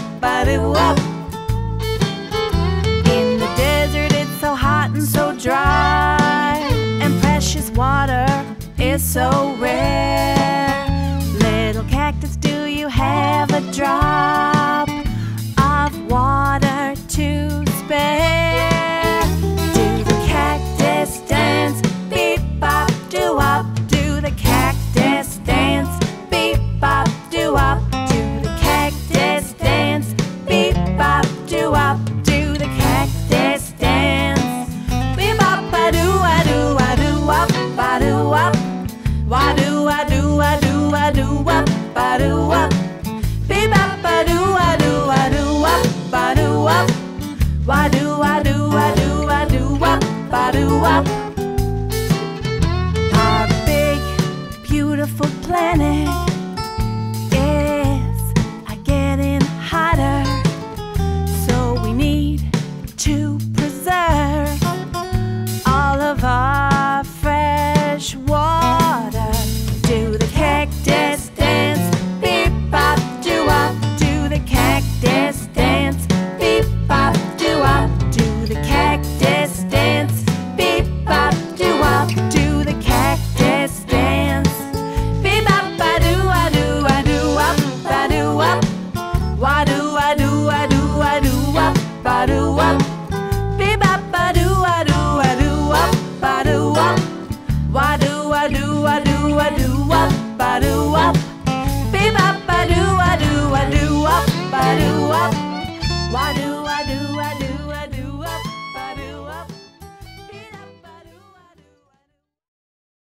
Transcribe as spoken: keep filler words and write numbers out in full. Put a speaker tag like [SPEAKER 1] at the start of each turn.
[SPEAKER 1] ba-do up. In the desert it's so hot and so dry, and precious water is so rare. Little cactus, do you have a drop of water to spare? Do the cactus dance, beep bop do up. Do the cactus dance, beep bop do up. Do the cactus dance, beep bop do up. Do the cactus dance, beep bop ba do a do a do up ba do up. Wa do a do a do a do up ba do up. Beep bop ba do a do a do up ba do up. Wa do a do a do a do up ba do up. Our big beautiful planet is a getting hotter, so we need to preserve all of our fresh water. Do the cactus dance, beep bop do up. Do the cactus dance, beep bop do up. Do the cactus dance, beep bop do up. Do the cactus dance, beep bop ba do a do a do up ba do up. Wa do a do a do a do up ba do up.